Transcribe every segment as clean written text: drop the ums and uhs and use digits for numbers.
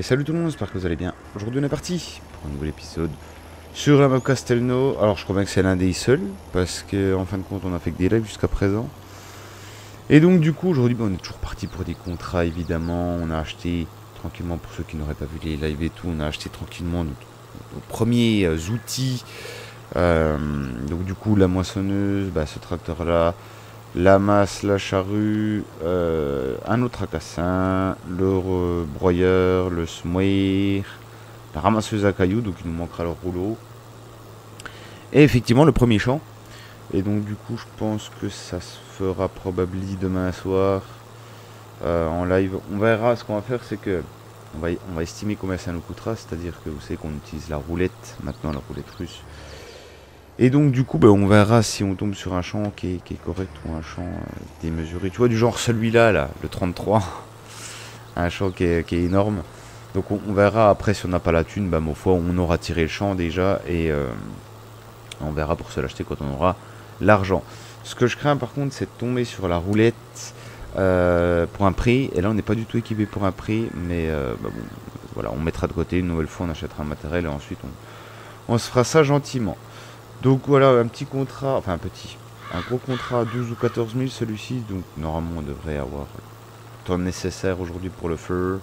Et salut tout le monde, j'espère que vous allez bien. Aujourd'hui on est parti pour un nouvel épisode sur la map Castelnau. Alors je crois bien que c'est l'un des seuls, parce que en fin de compte on a fait que des lives jusqu'à présent. Et donc du coup aujourd'hui on est toujours parti pour des contrats évidemment. On a acheté tranquillement, pour ceux qui n'auraient pas vu les lives et tout, on a acheté tranquillement nos premiers outils. Donc du coup la moissonneuse, ce tracteur là, la masse, la charrue, un autre tracassin, le broyeur, le semoir, la ramasseuse à cailloux, donc il nous manquera le rouleau. Et effectivement le premier champ. Et donc du coup je pense que ça se fera probablement demain soir en live. On verra, ce qu'on va faire c'est que on va estimer combien ça nous coûtera, c'est-à-dire que vous savez qu'on utilise la roulette, maintenant la roulette russe. Et donc du coup on verra si on tombe sur un champ qui est correct ou un champ démesuré. Tu vois, du genre celui-là, là, le 33. Un champ qui est énorme. Donc on verra après si on n'a pas la thune, ma foi on aura tiré le champ déjà. Et on verra pour se l'acheter quand on aura l'argent. Ce que je crains par contre c'est de tomber sur la roulette pour un prix. Et là on n'est pas du tout équipé pour un prix. Mais bon, voilà, on mettra de côté. Une nouvelle fois on achètera un matériel et ensuite on se fera ça gentiment. Donc voilà, un petit contrat, enfin un gros contrat à 12 ou 14 000 celui-ci. Donc normalement on devrait avoir le temps nécessaire aujourd'hui pour le feu.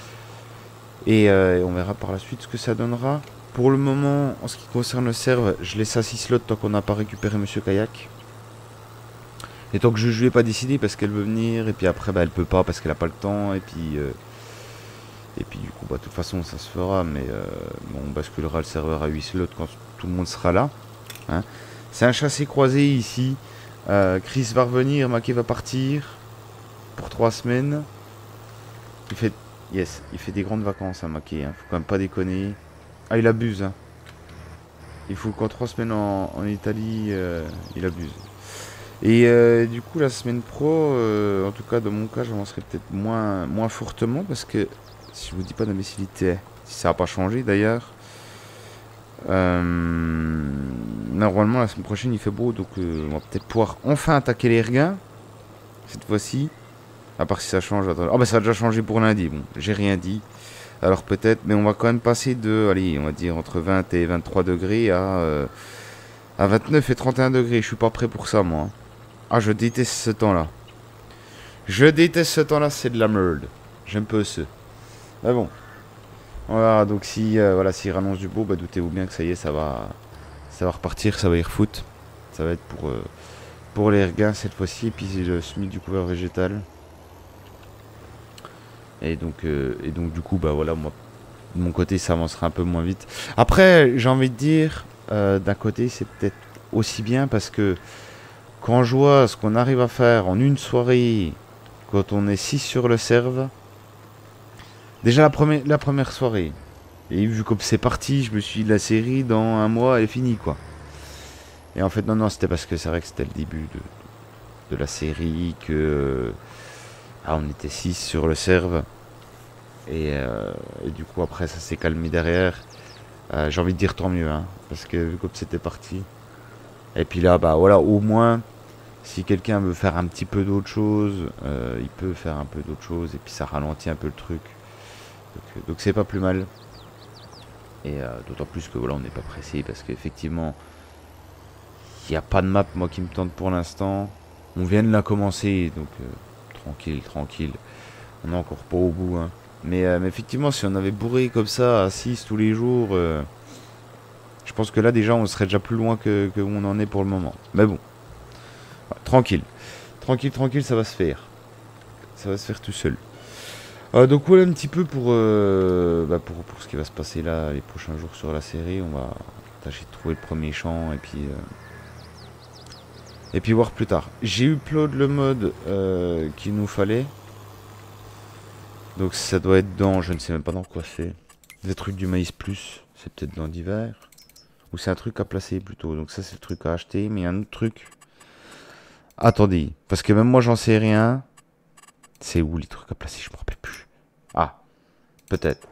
Et on verra par la suite ce que ça donnera. Pour le moment, en ce qui concerne le serve, je laisse à 6 slots tant qu'on n'a pas récupéré Monsieur Kayak. Et tant que je ne lui ai pas décidé parce qu'elle veut venir. Et puis après elle peut pas parce qu'elle n'a pas le temps. Et puis du coup de toute façon ça se fera. Mais bon, on basculera le serveur à 8 slots quand tout le monde sera là. Hein. C'est un chassé croisé ici. Chris va revenir, Mackey va partir pour 3 semaines. Il fait des grandes vacances à Mackey, hein. Faut quand même pas déconner. Ah, il abuse, hein. Il faut qu'en 3 semaines en Italie, il abuse. Et du coup la semaine pro, en tout cas dans mon cas, j'avancerai peut-être moins fortement parce que si je vous dis pas d'imbécilité, si ça n'a pas changé d'ailleurs. Normalement la semaine prochaine il fait beau, donc on va peut-être pouvoir enfin attaquer les regains cette fois-ci. À part si ça change. Ah ça a déjà changé pour lundi. Bon, j'ai rien dit. Alors peut-être, mais on va quand même passer de, allez, on va dire entre 20 et 23 degrés à 29 et 31 degrés. Je suis pas prêt pour ça moi. Ah, je déteste ce temps-là. Je déteste ce temps-là, c'est de la merde. J'aime peu ce. Mais bon. Voilà, donc si voilà, s'il rannonce du beau, doutez-vous bien que ça y est, ça va repartir, ça va y refoot. Ça va être pour les regains cette fois-ci, et puis le SMIC du couvert végétal. Et donc du coup, voilà, moi, de mon côté, ça avancera un peu moins vite. Après, j'ai envie de dire, d'un côté, c'est peut-être aussi bien parce que quand je vois ce qu'on arrive à faire en une soirée, quand on est 6 sur le serve. Déjà la première soirée. Et vu comme c'est parti, je me suis dit la série dans un mois elle est finie quoi. Et en fait non, c'était parce que c'est vrai que c'était le début de la série que on était 6 sur le serve. Et du coup après ça s'est calmé derrière. J'ai envie de dire tant mieux hein, parce que vu comme c'était parti. Et puis là voilà, au moins si quelqu'un veut faire un petit peu d'autre chose, il peut faire un peu d'autre chose et puis ça ralentit un peu le truc. Donc c'est pas plus mal. Et d'autant plus que voilà, on n'est pas pressé parce qu'effectivement, il n'y a pas de map moi qui me tente pour l'instant. On vient de la commencer, donc tranquille. On n'est encore pas au bout. Hein. Mais effectivement, si on avait bourré comme ça à 6 tous les jours, je pense que là déjà on serait déjà plus loin que où on en est pour le moment. Mais bon, tranquille, ça va se faire. Ça va se faire tout seul. Donc voilà un petit peu pour ce qui va se passer là les prochains jours sur la série. On va tâcher de trouver le premier champ et puis voir plus tard. J'ai upload le mode qu'il nous fallait. Donc ça doit être dans, je ne sais même pas dans quoi c'est. Des trucs du maïs plus, c'est peut-être dans d'hiver. Ou c'est un truc à placer plutôt. Donc ça c'est le truc à acheter, mais il y a un autre truc. Attendez, parce que même moi j'en sais rien. C'est où les trucs à placer, je me rappelle plus. Ah, peut-être.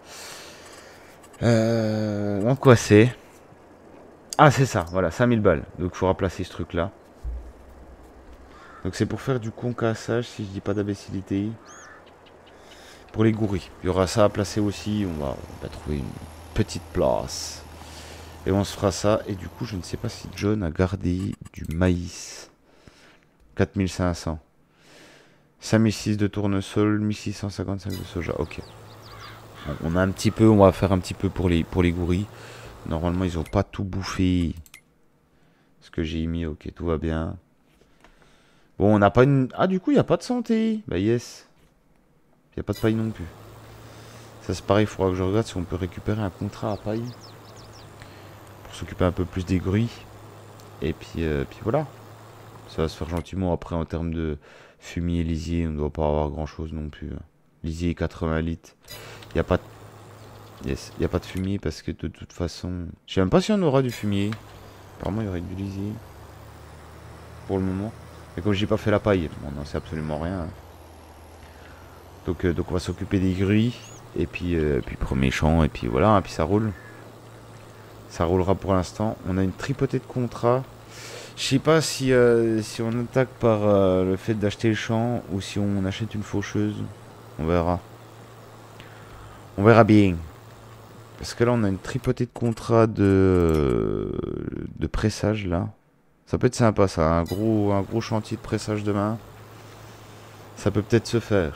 Donc quoi c'est? Ah c'est ça, voilà, 5000 balles. Donc il faut remplacer ce truc là. Donc c'est pour faire du concassage si je dis pas d'imbécilité. pour les gourris. Il y aura ça à placer aussi. On va trouver une petite place. Et on se fera ça. Et du coup, je ne sais pas si John a gardé du maïs. 4500. 5006 de tournesol, 1655 de soja. Ok. Bon, on a un petit peu, on va faire un petit peu pour les gourris. Normalement, ils ont pas tout bouffé. Ce que j'ai mis, ok, tout va bien. Bon, on n'a pas une... Ah, du coup, il n'y a pas de santé. Bah, yes. Il n'y a pas de paille non plus. Ça, c'est pareil, il faudra que je regarde si on peut récupérer un contrat à paille. Pour s'occuper un peu plus des gruys. Et puis voilà. Ça va se faire gentiment. Après, en termes de fumier et lisier, on ne doit pas avoir grand-chose non plus. Lisier 80 litres. Il n'y a pas de... Yes, il n'y a pas de fumier parce que de toute façon... Je sais même pas si on aura du fumier. Apparemment, il y aurait du lisier. Pour le moment. Mais comme j'ai pas fait la paille, bon, non, c'est absolument rien. Donc on va s'occuper des grilles. Et puis premier champ. Et puis voilà, et puis ça roule. Ça roulera pour l'instant. On a une tripotée de contrats. Je sais pas si on attaque par le fait d'acheter le champ ou si on achète une faucheuse. On verra. On verra bien. Parce que là, on a une tripotée de contrats de pressage, là. Ça peut être sympa, ça. Un gros chantier de pressage demain. Ça peut peut-être se faire.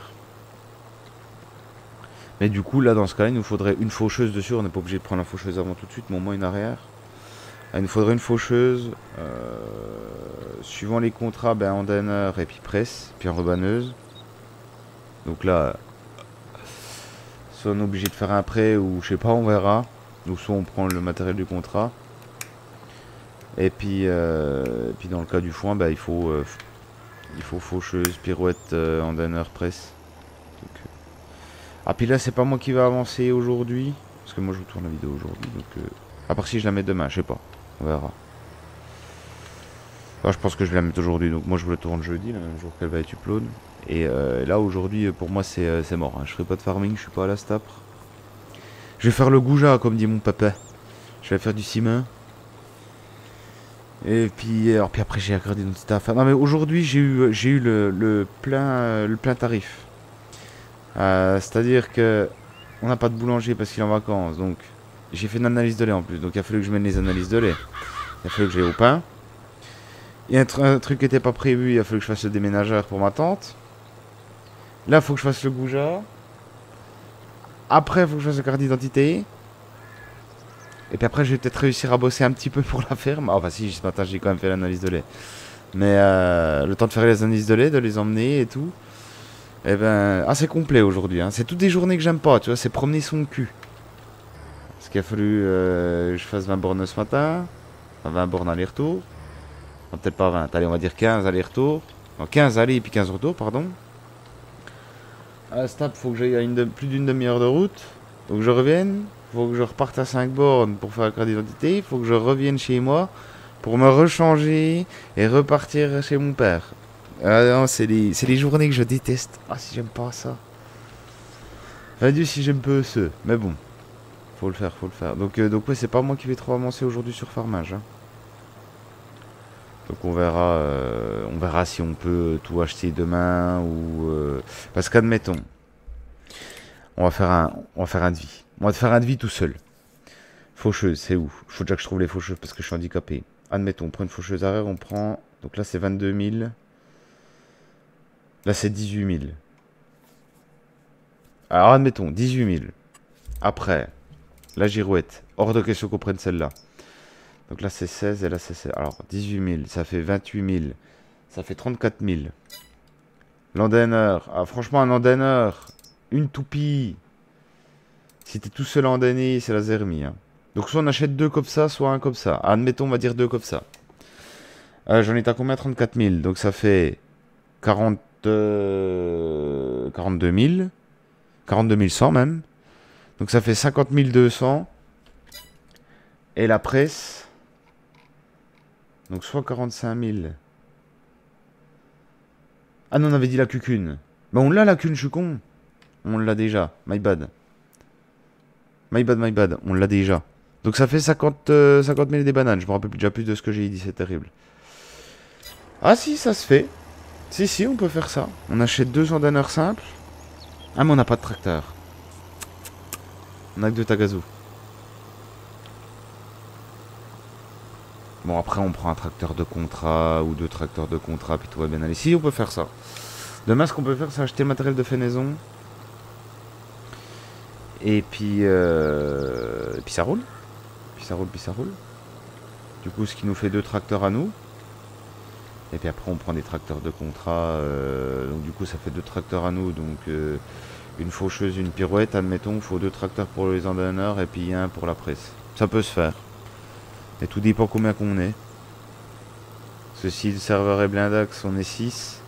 Mais du coup, là, dans ce cas-là, il nous faudrait une faucheuse dessus. On n'est pas obligé de prendre la faucheuse avant tout de suite, mais au moins une arrière. Il nous faudrait une faucheuse. Suivant les contrats, ben, en danner et puis presse, puis en rebanneuse. Donc là... Soit on est obligé de faire un prêt ou je sais pas, on verra. Ou soit on prend le matériel du contrat. Et puis dans le cas du foin, bah, il faut faucheuse, pirouette, en danner, presse. Donc, ah puis là c'est pas moi qui va avancer aujourd'hui. Parce que moi je tourne la vidéo aujourd'hui. Donc à part si je la mets demain, je sais pas. On verra. Enfin, je pense que je vais la mettre aujourd'hui. Donc moi je vous la tourne jeudi, le même jour qu'elle va être upload. Et là aujourd'hui pour moi c'est mort, hein. Je ferai pas de farming, je suis pas à la stapre. Je vais faire le goujat comme dit mon papa. Je vais faire du ciment. Et puis après j'ai regardé notre staff. Non mais aujourd'hui j'ai eu le plein tarif. C'est-à-dire que on n'a pas de boulanger parce qu'il est en vacances. Donc j'ai fait une analyse de lait en plus. Donc il a fallu que je mène les analyses de lait. Il a fallu que j'aille au pain. Il y a un truc qui n'était pas prévu, il a fallu que je fasse le déménageur pour ma tante. Là, il faut que je fasse le goujat. Après, il faut que je fasse la carte d'identité. Et puis après, je vais peut-être réussir à bosser un petit peu pour la ferme. Ah bah si, ce matin, j'ai quand même fait l'analyse de lait. Mais le temps de faire les analyses de lait, de les emmener et tout. Eh ben, assez complet aujourd'hui. Hein. C'est toutes des journées que j'aime pas, tu vois, c'est promener son cul. Parce qu'il a fallu que je fasse 20 bornes ce matin. Enfin, 20 bornes aller-retour. Enfin, peut-être pas 20, allez, on va dire 15 aller-retour. Non, 15 aller et puis 15 retour, pardon. À Stap, faut que j'aille à plus d'une demi-heure de route. Faut que je revienne. Faut que je reparte à 5 bornes pour faire la carte d'identité. Faut que je revienne chez moi pour me rechanger et repartir chez mon père. Ah non, c'est les journées que je déteste. Ah, si j'aime pas ça. Adieu si j'aime peu ce. Mais bon, faut le faire, faut le faire. Donc ouais, c'est pas moi qui vais trop avancer aujourd'hui sur Farmage. Hein. Donc on verra si on peut tout acheter demain ou parce qu'admettons, on va faire un devis. On va faire un devis tout seul. Faucheuse, c'est où? Il faut déjà que je trouve les faucheuses parce que je suis handicapé. Admettons, on prend une faucheuse arrière, on prend. Donc là c'est 22 000. Là c'est 18 000. Alors admettons, 18 000. Après, la girouette. Hors de question qu'on prenne celle-là. Donc là c'est 16 et là c'est 16. Alors 18 000, ça fait 28 000. Ça fait 34 000. Landainer. Ah franchement un landainer. Une toupie. Si t'es tout seul en année, c'est la zermie. Hein. Donc soit on achète deux comme ça, soit un comme ça. Admettons on va dire deux comme ça. J'en ai à combien? 34 000. Donc ça fait 42 000. 42 100 même. Donc ça fait 50 200. Et la presse... Donc soit 45 000. Ah non, on avait dit la cucune. Bah on l'a la cune, je suis con. On l'a déjà. My bad. My bad, my bad. On l'a déjà. Donc ça fait 50 000 des bananes. Je me rappelle déjà plus de ce que j'ai dit, c'est terrible. Ah si, ça se fait. Si, on peut faire ça. On achète 2 en danneurs simples. Ah, mais on n'a pas de tracteur. On a que 2 Tagazu. Bon, après, on prend un tracteur de contrat ou 2 tracteurs de contrat, puis tout va bien aller. Si, on peut faire ça. Demain, ce qu'on peut faire, c'est acheter le matériel de fenaison. Et puis ça roule. Puis ça roule. Du coup, ce qui nous fait 2 tracteurs à nous. Et puis après, on prend des tracteurs de contrat. Donc du coup, ça fait 2 tracteurs à nous. Donc une faucheuse, une pirouette, admettons. Il faut 2 tracteurs pour les endaneurs et puis 1 pour la presse. Ça peut se faire. Et tout dépend combien qu'on est. Si le serveur est blindax, on est 6.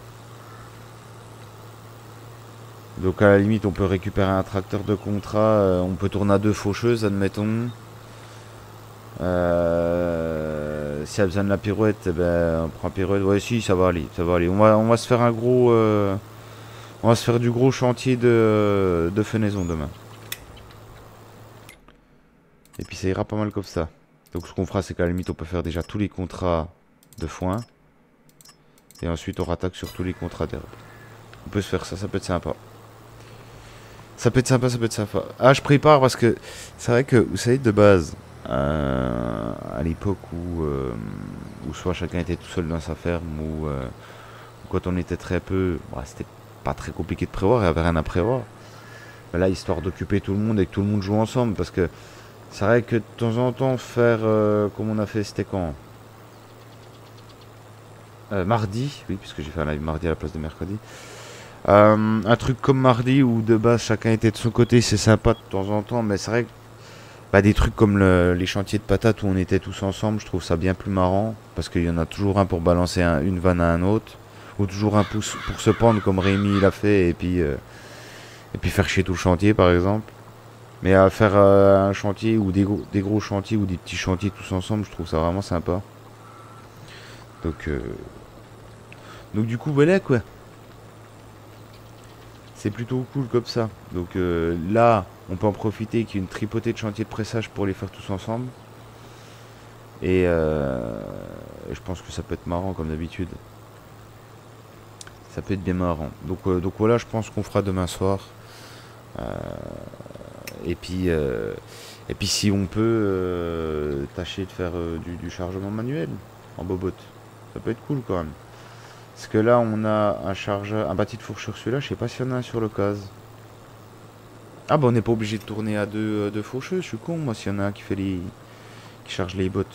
Donc à la limite, on peut récupérer un tracteur de contrat. On peut tourner à 2 faucheuses, admettons. Si elle a besoin de la pirouette, eh ben, on prend la pirouette. Ouais, si, ça va aller. On va se faire un gros... on va se faire du gros chantier de fenaison demain. Et puis ça ira pas mal comme ça. Donc ce qu'on fera, c'est qu'à la limite, on peut faire déjà tous les contrats de foin. Et ensuite, on rattaque sur tous les contrats d'herbe. On peut se faire ça, ça peut être sympa. Ça peut être sympa. Ah, je prépare parce que c'est vrai que, vous savez, de base, à l'époque où soit chacun était tout seul dans sa ferme, ou quand on était très peu, bah, c'était pas très compliqué de prévoir, il n'y avait rien à prévoir. Mais là, histoire d'occuper tout le monde et que tout le monde joue ensemble, parce que c'est vrai que de temps en temps, faire comme on a fait, c'était quand mardi, oui, puisque j'ai fait un live mardi à la place de mercredi. Un truc comme mardi où de base chacun était de son côté, c'est sympa de temps en temps, mais c'est vrai que bah, des trucs comme les chantiers de patates où on était tous ensemble, je trouve ça bien plus marrant parce qu'il y en a toujours un pour balancer une vanne à un autre, ou toujours un pouce pour se pendre comme Rémi l'a fait et puis faire chier tout le chantier par exemple. Mais à faire un chantier ou des gros chantiers ou des petits chantiers tous ensemble, je trouve ça vraiment sympa. Donc du coup voilà quoi. C'est plutôt cool comme ça. Donc là, on peut en profiter qu'il y ait une tripotée de chantiers de pressage pour les faire tous ensemble. Et je pense que ça peut être marrant comme d'habitude. Ça peut être bien marrant. Donc voilà, je pense qu'on fera demain soir. Et puis si on peut tâcher de faire du chargement manuel en bobote. Ça peut être cool quand même. Parce que là, on a un chargeur, un bâti de fourche sur celui-là. Je sais pas s'il y en a un sur le cas. Ah bah on n'est pas obligé de tourner à deux faucheuses. Je suis con, moi, s'il y en a un qui charge les bottes.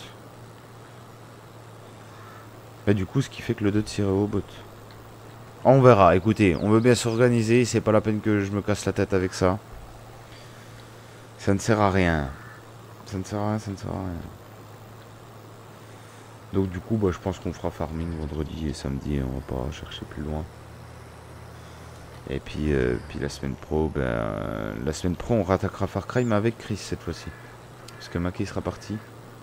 Bah du coup, ce qui fait que le 2 tire aux bottes. On verra. Écoutez, on veut bien s'organiser. C'est pas la peine que je me casse la tête avec ça. Ça ne sert à rien. Ça ne sert à rien. Donc du coup, bah, je pense qu'on fera farming vendredi et samedi, on va pas chercher plus loin. Et puis la semaine pro, on rattaquera Far Cry, mais avec Chris cette fois-ci. Parce que Maki sera parti.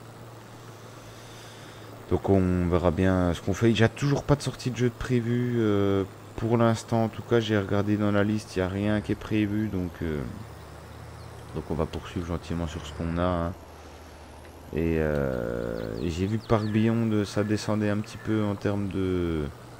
Donc on verra bien ce qu'on fait. Il n'y a toujours pas de sortie de jeu de prévu. Pour l'instant, en tout cas, j'ai regardé dans la liste, il n'y a rien qui est prévu. Donc on va poursuivre gentiment sur ce qu'on a. Hein. Et j'ai vu que Parc Beyond, ça descendait un petit peu en termes de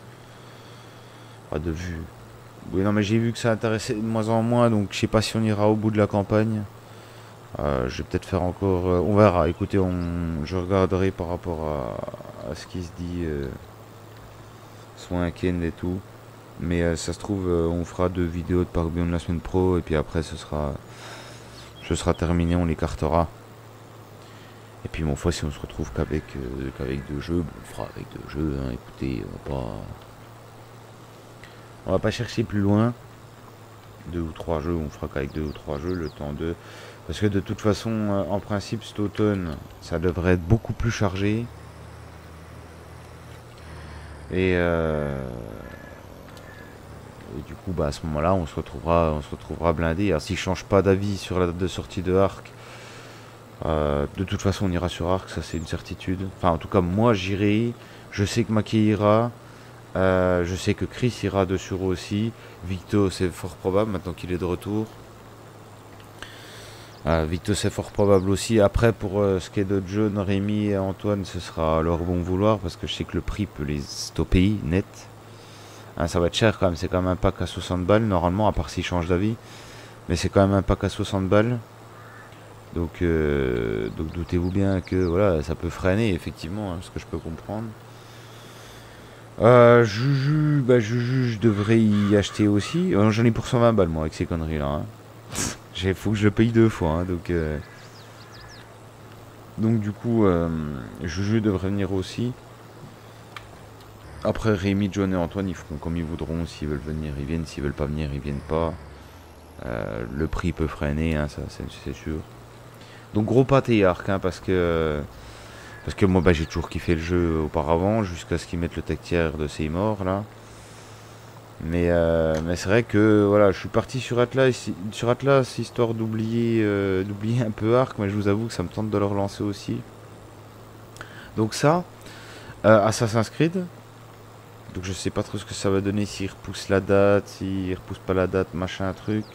vue. Oui, non, mais j'ai vu que ça intéressait de moins en moins, donc je sais pas si on ira au bout de la campagne. Je vais peut-être faire encore... on verra, écoutez, je regarderai par rapport à ce qui se dit, soit un Ken et tout. Mais ça se trouve, on fera 2 vidéos de Parc Beyond la semaine pro, et puis après ce sera terminé, on l'écartera. Et puis mon foi, si on se retrouve qu'avec 2 jeux, bon, on fera avec 2 jeux, hein. Écoutez, on va pas chercher plus loin. 2 ou 3 jeux, on fera qu'avec 2 ou 3 jeux, le temps de... Parce que de toute façon, en principe, cet automne, ça devrait être beaucoup plus chargé. Et du coup, bah, à ce moment-là, on se retrouvera blindé. Alors s'il change pas d'avis sur la date de sortie de Ark, de toute façon, on ira sur Ark, ça c'est une certitude. Enfin, en tout cas, moi j'irai. Je sais que Maki ira. Je sais que Chris ira dessus aussi. Victo, c'est fort probable maintenant qu'il est de retour. Victo, c'est fort probable aussi. Après, pour ce qui est de John, Rémi et Antoine, ce sera leur bon vouloir parce que je sais que le prix peut les stopper net. Hein, ça va être cher quand même, c'est quand même un pack à 60 balles normalement, à part s'il change d'avis. Mais c'est quand même un pack à 60 balles. Donc doutez-vous bien que voilà, ça peut freiner effectivement, hein, ce que je peux comprendre. Juju, je devrais y acheter aussi. J'en ai pour 120 balles moi avec ces conneries là. Hein. Faut que je le paye 2 fois. Hein, donc du coup, Juju devrait venir aussi. Après Rémi, John et Antoine, ils feront comme ils voudront. S'ils veulent venir, ils viennent. S'ils veulent pas venir, ils viennent pas. Le prix peut freiner, hein, ça c'est sûr. Donc gros pâté Arc, hein, parce que moi bah, j'ai toujours kiffé le jeu auparavant, jusqu'à ce qu'ils mettent le tech tiers de Seymour là. Mais c'est vrai que voilà, je suis parti sur Atlas histoire d'oublier un peu Arc, mais je vous avoue que ça me tente de le relancer aussi. Donc ça, Assassin's Creed. Donc je sais pas trop ce que ça va donner, s'ils repoussent la date, s'ils repoussent pas la date, machin truc.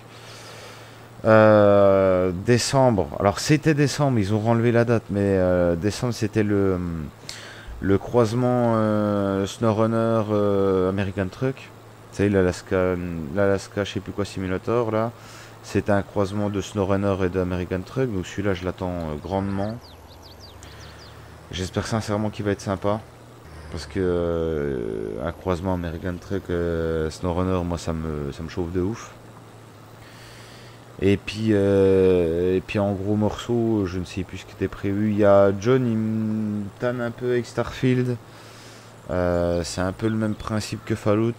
Décembre, alors c'était décembre, ils ont renlevé la date, mais décembre c'était le croisement SnowRunner American Truck. Vous savez, l'Alaska, je sais plus quoi, Simulator là. C'est un croisement de SnowRunner et d'American Truck, donc celui-là je l'attends grandement. J'espère sincèrement qu'il va être sympa. Parce que un croisement American Truck SnowRunner, moi ça me chauffe de ouf. Et puis en gros morceau, je ne sais plus ce qui était prévu. Il y a John, il me tanne un peu avec Starfield. C'est un peu le même principe que Fallout.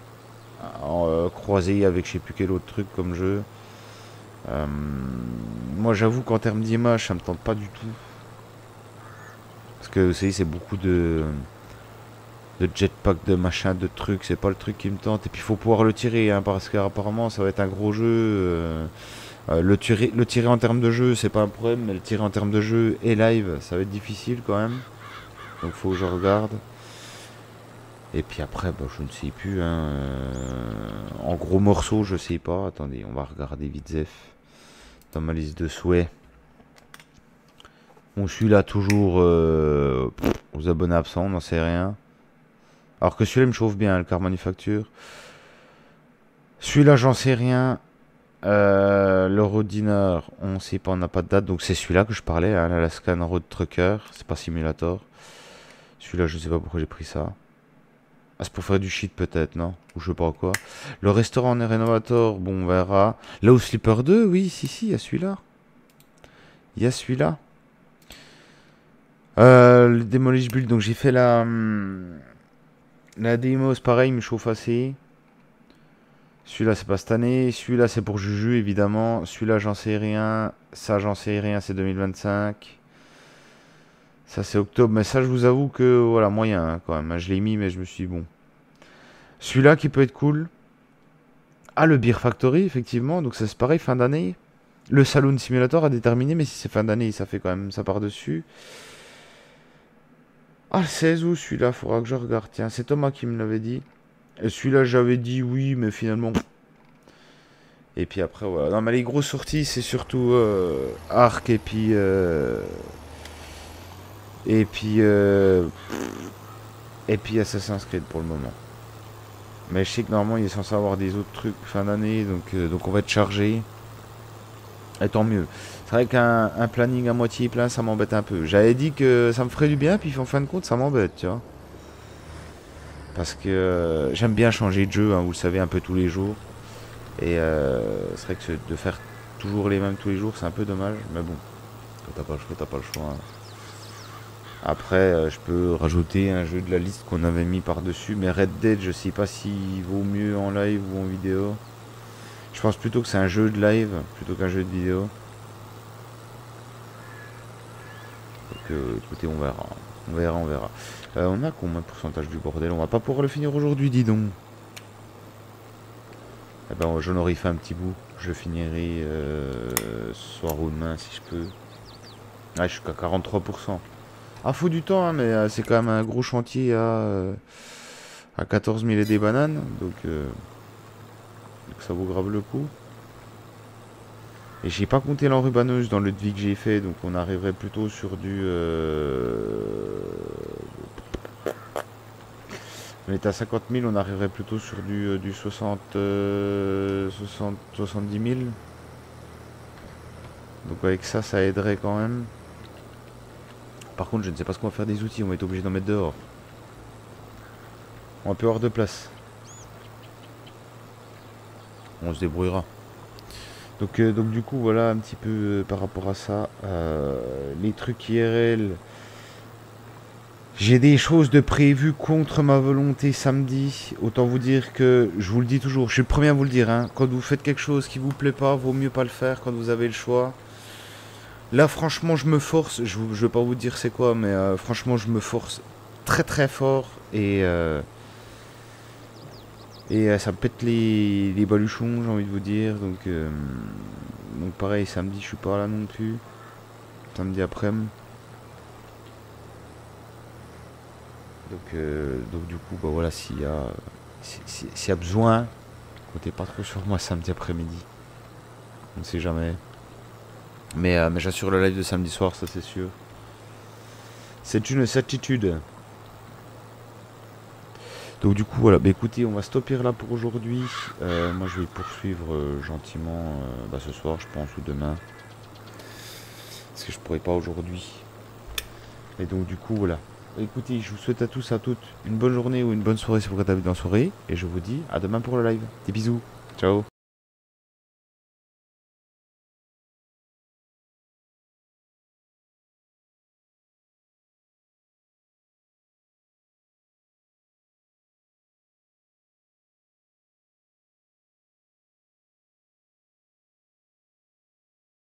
Croisé avec je sais plus quel autre truc comme jeu. Moi j'avoue qu'en termes d'image, ça me tente pas du tout. Parce que vous savez, c'est beaucoup de jetpack, de machin, de trucs. C'est pas le truc qui me tente. Et puis il faut pouvoir le tirer, hein, parce qu'apparemment ça va être un gros jeu. Le tirer en termes de jeu, c'est pas un problème, mais le tirer en termes de jeu et live, ça va être difficile quand même. Donc faut que je regarde. Et puis après, bah, je ne sais plus. Hein, en gros morceaux, je sais pas. Attendez, on va regarder vite Zef dans ma liste de souhaits. Bon, celui-là toujours aux abonnés absents, on n'en sait rien. Alors que celui-là me chauffe bien, le Car Manufacture. Celui-là, j'en sais rien. Le Road Dinner, on sait pas, on n'a pas de date. Donc c'est celui-là que je parlais, hein, l'Alaskan Road Trucker. C'est pas Simulator. Celui-là, je sais pas pourquoi j'ai pris ça. Ah, c'est pour faire du shit peut-être, non? Ou je sais pas quoi. Le restaurant en Renovator, bon, on verra. Là où Sleeper 2, oui, si, il y a celui-là. Il y a celui-là. Le Demolish Build, donc j'ai fait la démo, c'est pareil, il me chauffe assez. Celui-là, c'est pas cette année. Celui-là, c'est pour Juju, évidemment. Celui-là, j'en sais rien. Ça, j'en sais rien, c'est 2025. Ça, c'est octobre. Mais ça, je vous avoue que, voilà, moyen, hein, quand même. Je l'ai mis, mais je me suis dit, bon. Celui-là qui peut être cool. Ah, le Beer Factory, effectivement. Donc, ça, c'est pareil, fin d'année. Le Saloon Simulator a déterminé, mais si c'est fin d'année, ça fait quand même ça par-dessus. Ah, le 16 août, celui-là, faudra que je regarde. Tiens, c'est Thomas qui me l'avait dit. Et celui-là, j'avais dit oui, mais finalement... Et puis après, voilà. Non, mais les grosses sorties, c'est surtout Arc et puis... et puis... et puis Assassin's Creed pour le moment. Mais je sais que normalement, il est censé avoir des autres trucs fin d'année, donc on va être chargé. Et tant mieux. C'est vrai qu'un planning à moitié plein, ça m'embête un peu. J'avais dit que ça me ferait du bien, puis en fin de compte, ça m'embête, tu vois. Parce que j'aime bien changer de jeu, hein, vous le savez, un peu tous les jours. Et c'est vrai que de faire toujours les mêmes tous les jours, c'est un peu dommage. Mais bon, quand t'as pas le choix, t'as pas le choix. Hein. Après, je peux rajouter un jeu de la liste qu'on avait mis par-dessus. Mais Red Dead, je sais pas s'il vaut mieux en live ou en vidéo. Je pense plutôt que c'est un jeu de live plutôt qu'un jeu de vidéo. Donc écoutez, on verra. On verra, on verra. On a combien de pourcentage du bordel? On va pas pouvoir le finir aujourd'hui, dis donc. Eh ben, j'en aurais fait un petit bout. Je le finirai ce soir ou demain si je peux. Ah, je suis qu'à 43%. Ah, faut du temps, hein, mais c'est quand même un gros chantier à 14 000 et des bananes. Donc ça vaut grave le coup. Et j'ai pas compté l'enrubaneuse dans le devis que j'ai fait. Donc on arriverait plutôt sur du... on était à 50 000, on arriverait plutôt sur du 60, 70 000. Donc avec ça, ça aiderait quand même. Par contre, je ne sais pas ce qu'on va faire des outils, on va être obligé d'en mettre dehors. On va peu avoir de place. On se débrouillera. Donc du coup, voilà un petit peu par rapport à ça. Les trucs IRL. J'ai des choses de prévues contre ma volonté samedi. Autant vous dire que, je vous le dis toujours, je suis le premier à vous le dire. Hein, quand vous faites quelque chose qui vous plaît pas, vaut mieux pas le faire quand vous avez le choix. Là, franchement, je me force. Je vais pas vous dire c'est quoi, mais franchement, je me force très très fort. Et ça me pète les baluchons, j'ai envie de vous dire. Donc pareil, samedi, je suis pas là non plus. Samedi après-midi. Donc du coup, bah voilà, s'il y a besoin, comptez pas trop sur moi samedi après-midi. On ne sait jamais. Mais j'assure le live de samedi soir, ça c'est sûr. C'est une certitude. Donc du coup, voilà, bah écoutez, on va stopper là pour aujourd'hui. Moi je vais poursuivre gentiment ce soir, je pense, ou demain. Parce que je pourrais pas aujourd'hui. Et donc du coup, voilà. Écoutez, je vous souhaite à tous, à toutes, une bonne journée ou une bonne soirée si vous regardez la vidéo en soirée. Et je vous dis à demain pour le live. Des bisous. Ciao.